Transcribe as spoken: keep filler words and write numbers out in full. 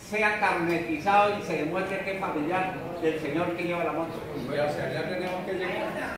sea carnetizado y se demuestre que es familiar del señor que lleva la moto. Voy a hacer, ya tenemos que llegar.